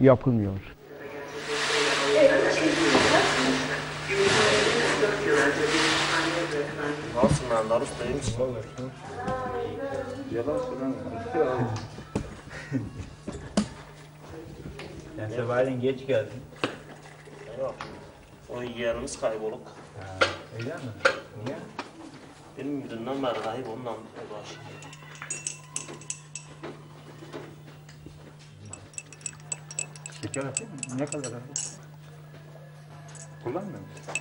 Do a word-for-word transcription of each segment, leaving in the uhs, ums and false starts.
yapılmıyor. Nasılsın lan Darus değil misin? Yalan söylemiyorum. Sen sabahleyin geç geldin. Yok. O yeğenimiz kayboluk. Ha, öyle mi? Niye? Benim dünden beri kayıp ondan uğraşıyor. Şeker atayım mı? Ne kadar abi? Kullanmıyor musun?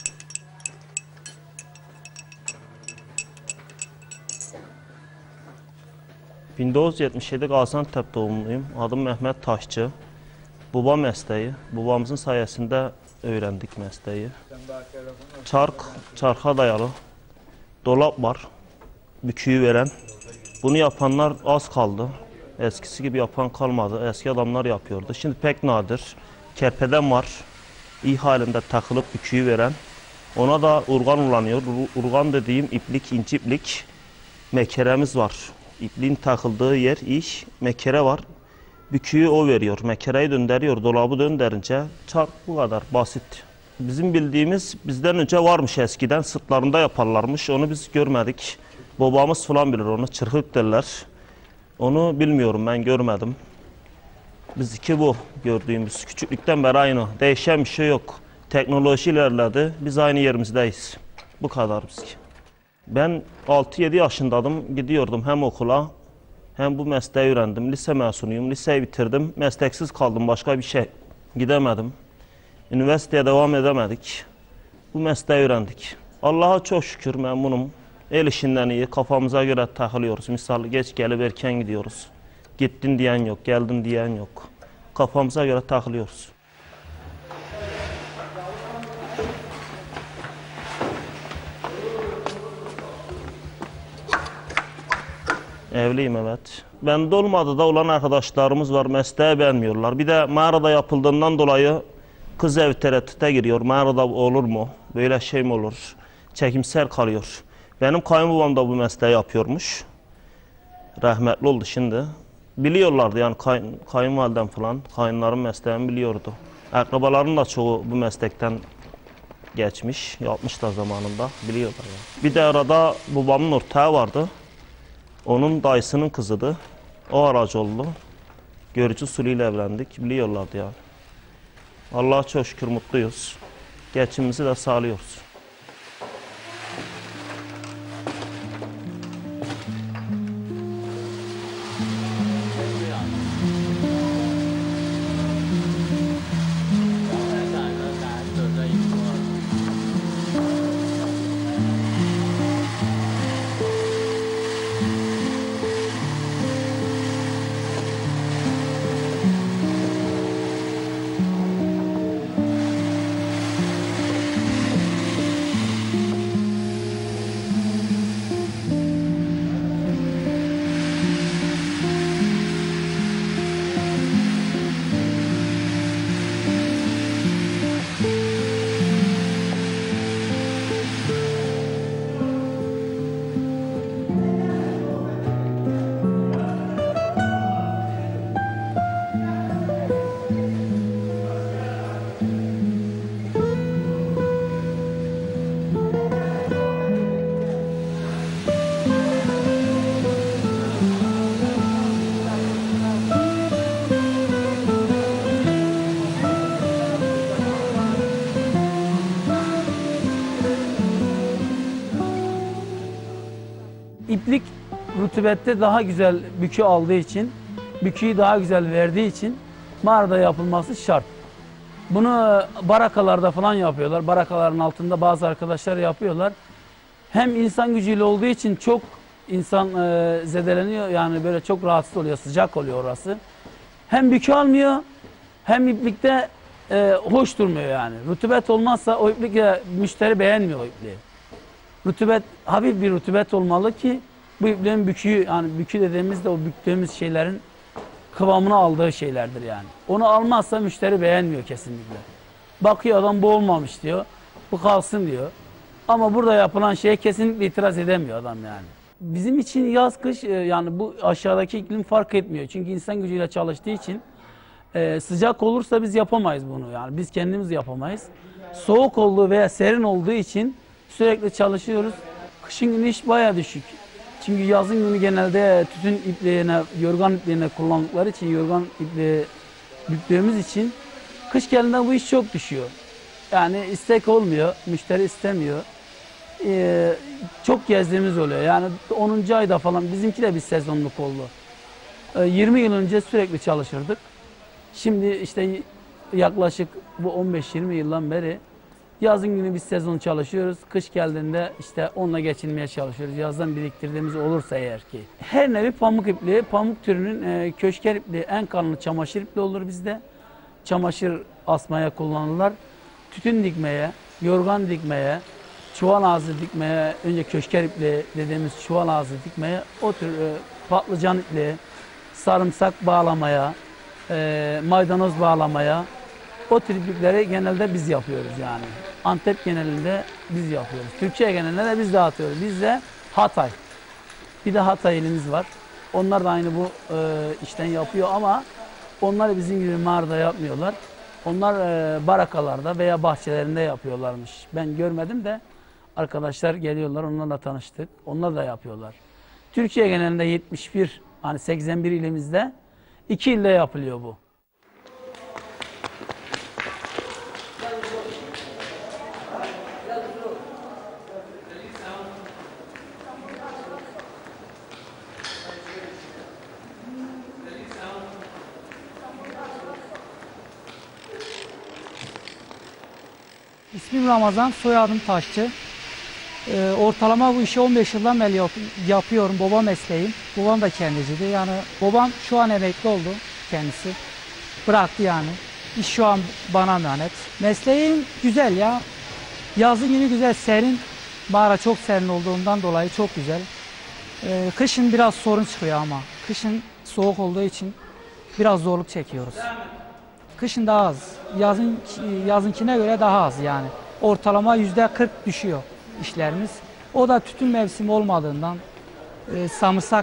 bin dokuz yüz yetmiş yedi Gaziantep doğumluyum. Adım Mehmet Taşçı. Baba mesleği. Babamızın sayesinde öğrendik mesleği. Çark, çarka dayalı. Dolap var. Büküğü veren. Bunu yapanlar az kaldı. Eskisi gibi yapan kalmadı. Eski adamlar yapıyordu. Şimdi pek nadir. Kerpeden var. İyi halinde takılıp büküğü veren. Ona da urgan ulanıyor. Urgan dediğim iplik, inci iplik. Mekeremiz var. İpliğin takıldığı yer iş, mekere var. Büküğü o veriyor. Mekereyi döndürüyor. Dolabı döndürünce çark bu kadar basit. Bizim bildiğimiz bizden önce varmış eskiden. Sırtlarında yaparlarmış. Onu biz görmedik. Babamız falan bilir onu. Çırhık derler. Onu bilmiyorum, ben görmedim. Bizimki bu gördüğümüz. Küçüklükten beri aynı. Değişen bir şey yok. Teknoloji ilerledi. Biz aynı yerimizdeyiz. Bu kadar bizimki. Ben altı yedi yaşındaydım. Gidiyordum hem okula hem bu mesleği öğrendim. Lise mezunuyum. Liseyi bitirdim. Mesleksiz kaldım. Başka bir şey gidemedim. Üniversiteye devam edemedik. Bu mesleği öğrendik. Allah'a çok şükür memnunum. El işinden iyi. Kafamıza göre takılıyoruz. Misal geç gelip erken gidiyoruz. Gittin diyen yok, geldin diyen yok. Kafamıza göre takılıyoruz. Evliyim, evet. Bende olmadı da olan arkadaşlarımız var, mesleği beğenmiyorlar. Bir de mağarada yapıldığından dolayı kız ev tereddüte giriyor. Mağarada olur mu? Böyle şey mi olur? Çekimser kalıyor. Benim kayınbabam da bu mesleği yapıyormuş. Rahmetli oldu şimdi. Biliyorlardı yani kayın, kayınvalidem falan, kayınlarım mesleğini biliyordu. Akrabaların da çoğu bu meslekten geçmiş, yapmış da zamanında, biliyorlar yani. Bir de arada babamın ortağı vardı. Onun dayısının kızıdı. O aracı oldu. Görücü usulüyle evlendik. Biliyorlardı yani. Allah'a çok şükür mutluyuz. Geçimimizi de sağlıyoruz. İplik rutubette daha güzel bükü aldığı için, büküyü daha güzel verdiği için mağarada yapılması şart. Bunu barakalarda falan yapıyorlar. Barakaların altında bazı arkadaşlar yapıyorlar. Hem insan gücüyle olduğu için çok insan e, zedeleniyor. Yani böyle çok rahatsız oluyor, sıcak oluyor orası. Hem bükü almıyor hem iplikte e, hoş durmuyor yani. Rutubet olmazsa o iplikle müşteri beğenmiyor o ipliği. Rutubet, hafif bir rutubet olmalı ki bu ipliğin büküğü, yani bükü dediğimizde o büktüğümüz şeylerin kıvamını aldığı şeylerdir yani. Onu almazsa müşteri beğenmiyor kesinlikle. Bakıyor adam bu olmamış diyor, bu kalsın diyor. Ama burada yapılan şeye kesinlikle itiraz edemiyor adam yani. Bizim için yaz kış yani bu aşağıdaki iklim fark etmiyor. Çünkü insan gücüyle çalıştığı için Ee, sıcak olursa biz yapamayız bunu. Yani biz kendimiz yapamayız. Soğuk olduğu veya serin olduğu için sürekli çalışıyoruz. Kışın günü iş bayağı düşük. Çünkü yazın günü genelde tütün ipliğine, yorgan ipliğine kullandıkları için, yorgan ipliği büktüğümüz için kış geldiğinde bu iş çok düşüyor. Yani istek olmuyor, müşteri istemiyor. Ee, çok gezdiğimiz oluyor. Yani onuncu ayda falan bizimki de bir sezonluk oldu. Ee, yirmi yıl önce sürekli çalışırdık. Şimdi işte yaklaşık bu on beş yirmi yıldan beri yazın günü bir sezon çalışıyoruz. Kış geldiğinde işte onunla geçinmeye çalışıyoruz. Yazdan biriktirdiğimiz olursa eğer ki. Her nevi pamuk ipliği, pamuk türünün e, köşker ipliği en kalını çamaşır ipliği olur bizde. Çamaşır asmaya kullanırlar. Tütün dikmeye, yorgan dikmeye, çuval ağzı dikmeye, önce köşker ipliği dediğimiz çuval ağzı dikmeye, o tür e, patlıcan ipliği, sarımsak bağlamaya, e, maydanoz bağlamaya, o tür iplikleri genelde biz yapıyoruz yani. Antep genelinde biz yapıyoruz. Türkiye genelinde de biz dağıtıyoruz. Bizde Hatay. Bir de Hatay ilimiz var. Onlar da aynı bu e, işten yapıyor ama onlar bizim gibi mağarada yapmıyorlar. Onlar e, barakalarda veya bahçelerinde yapıyorlarmış. Ben görmedim de arkadaşlar geliyorlar, onlarla tanıştık. Onlar da yapıyorlar. Türkiye genelinde yetmiş bir, hani seksen bir ilimizde iki ilde yapılıyor bu. İsmim Ramazan, soyadım Taşçı. Ee, ortalama bu işi on beş yıldan beri yap yapıyorum. Baba mesleğim. Babam da kendiciydi. Yani babam şu an emekli oldu kendisi. Bıraktı yani. İş şu an bana emanet. Mesleğim güzel ya. Yazın günü güzel, serin. Mağara çok serin olduğundan dolayı çok güzel. Ee, kışın biraz sorun çıkıyor ama. Kışın soğuk olduğu için biraz zorluk çekiyoruz. Kışın daha az. Yazın yazınkine göre daha az yani. Ortalama yüzde kırk düşüyor işlerimiz. O da tütün mevsimi olmadığından e, samırsak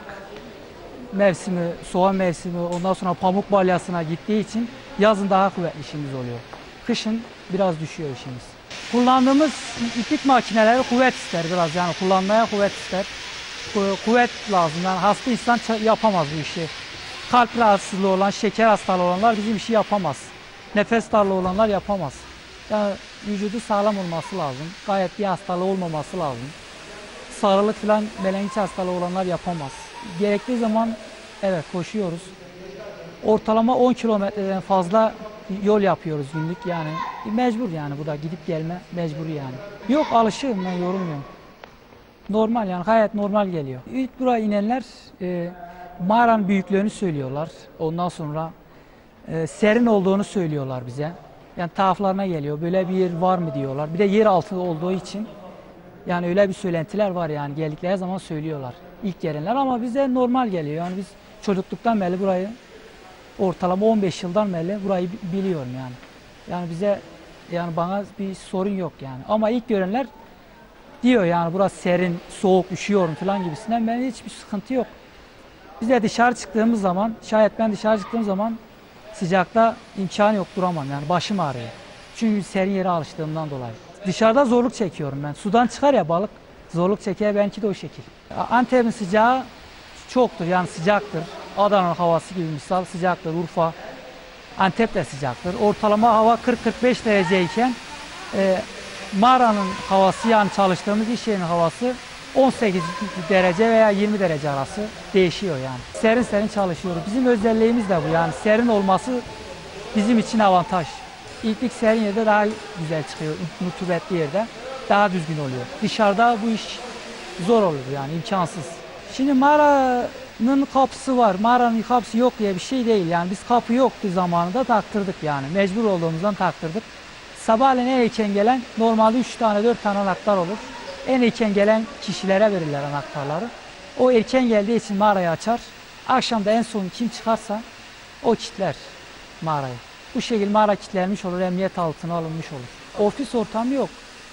mevsimi, soğan mevsimi, ondan sonra pamuk balyasına gittiği için yazın daha kuvvetli işimiz oluyor. Kışın biraz düşüyor işimiz. Kullandığımız iplik makineleri kuvvet ister biraz yani kullanmaya kuvvet ister. Kuvvet lazım yani hasta insan yapamaz bu işi. Kalp rahatsızlığı olan, şeker hastalığı olanlar bizim işi yapamaz. Nefes darlığı olanlar yapamaz. Yani vücudu sağlam olması lazım. Gayet bir hastalığı olmaması lazım. Sarılık falan, menengiç hastalığı olanlar yapamaz. Gerektiği zaman evet koşuyoruz. Ortalama on kilometreden fazla yol yapıyoruz günlük yani. Mecbur yani bu da gidip gelme mecbur yani. Yok alışığım ben yorulmuyorum. Normal yani gayet normal geliyor. İlk buraya inenler e, mağaranın büyüklüğünü söylüyorlar. Ondan sonra e, serin olduğunu söylüyorlar bize. Yani taraflarına geliyor. Böyle bir yer var mı diyorlar. Bir de yer altı olduğu için yani öyle bir söylentiler var yani geldikleri zaman söylüyorlar. İlk gelenler ama bize normal geliyor. Yani biz çocukluktan beri burayı ortalama on beş yıldan beri burayı biliyorum yani. Yani bize yani bana bir sorun yok yani. Ama ilk görenler diyor yani burası serin, soğuk, üşüyorum falan gibisinden benim hiçbir sıkıntı yok. Biz de dışarı çıktığımız zaman, şayet ben dışarı çıktığım zaman sıcakta imkan yok duramam yani başım ağrıyor. Çünkü serin yere alıştığımdan dolayı. Dışarıda zorluk çekiyorum ben. Sudan çıkar ya balık, zorluk çeker benimki de o şekil. Antep'in sıcağı çoktur yani sıcaktır. Adana'nın havası gibi misal sıcaktır. Urfa, Antep de sıcaktır. Ortalama hava kırk kırk beş dereceyken e, mağaranın havası yani çalıştığımız iş yerinin havası on sekiz derece veya yirmi derece arası değişiyor yani. Serin serin çalışıyoruz. Bizim özelliğimiz de bu yani serin olması bizim için avantaj. İplik serin yerde daha güzel çıkıyor. Rutubetli yerde daha düzgün oluyor. Dışarıda bu iş zor olur yani imkansız. Şimdi mağaranın kapısı var. Mağaranın kapısı yok diye bir şey değil yani. Biz kapı yoktu zamanında taktırdık yani. Mecbur olduğumuzdan taktırdık. Sabahleyin en erken gelen normalde üç tane dört tane anahtar olur. En erken gelen kişilere verirler anahtarları. O erken geldiği için mağarayı açar. Akşam da en son kim çıkarsa o kilitler mağarayı. Bu şekilde mağara kilitlenmiş olur, emniyet altına alınmış olur. Ofis ortamı yok.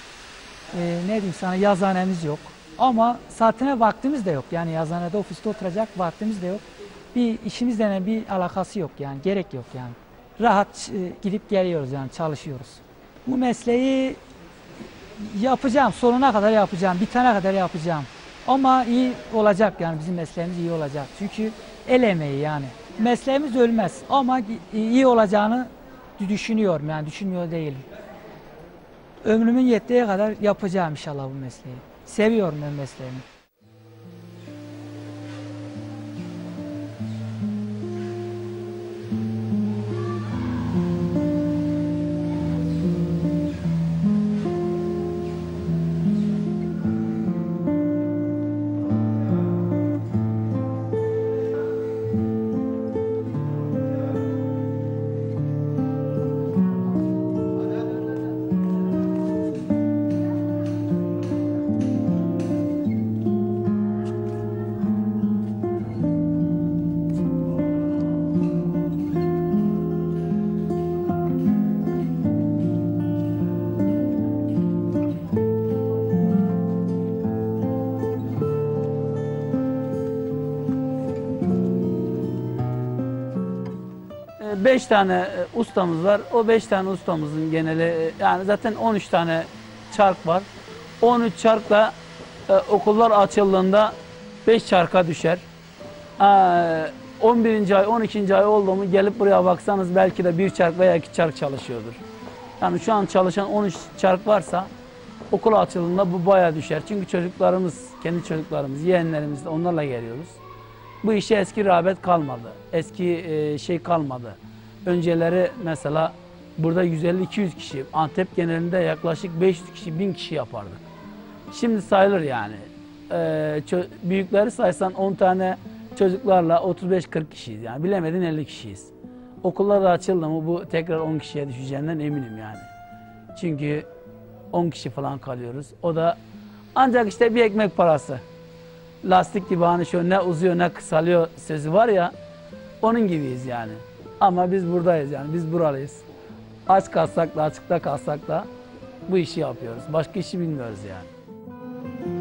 Ee, ne diyeyim sana yazıhanemiz yok. Ama saatine vaktimiz de yok. Yani yazıhanede ofiste oturacak vaktimiz de yok. Bir işimizle bir alakası yok yani. Gerek yok yani. rahat e, gidip geliyoruz yani çalışıyoruz. Bu mesleği yapacağım, sonuna kadar yapacağım, bitene kadar yapacağım. Ama iyi olacak yani bizim mesleğimiz iyi olacak. Çünkü el emeği yani. Mesleğimiz ölmez ama iyi olacağını düşünüyorum yani düşünmüyor değilim. Ömrümün yettiği kadar yapacağım inşallah bu mesleği. Seviyorum ben mesleğimi. Beş tane ustamız var. O beş tane ustamızın geneli yani zaten on üç tane çark var. on üç çarkla e, okullar açıldığında beş çarka düşer. E, on birinci ay, on ikinci ay oldu mu gelip buraya baksanız belki de bir çark veya iki çark çalışıyordur. Yani şu an çalışan on üç çark varsa okul açıldığında bu bayağı düşer. Çünkü çocuklarımız, kendi çocuklarımız, yeğenlerimiz de onlarla geliyoruz. Bu işe eski rağbet kalmadı. Eski e, şey kalmadı. Önceleri mesela burada yüz elli iki yüz kişi, Antep genelinde yaklaşık beş yüz kişi, bin kişi yapardık. Şimdi sayılır yani. E, büyükleri saysan on tane çocuklarla otuz beş kırk kişiyiz yani. Bilemedin elli kişiyiz. Okullar da açıldı mı bu tekrar on kişiye düşeceğinden eminim yani. Çünkü on kişi falan kalıyoruz. O da ancak işte bir ekmek parası. Lastik gibi hani şu ne uzuyor ne kısalıyor sözü var ya, onun gibiyiz yani. Ama biz buradayız yani, biz buralıyız. Aç kalsak da açıkta kalsak da bu işi yapıyoruz. Başka işi bilmiyoruz yani.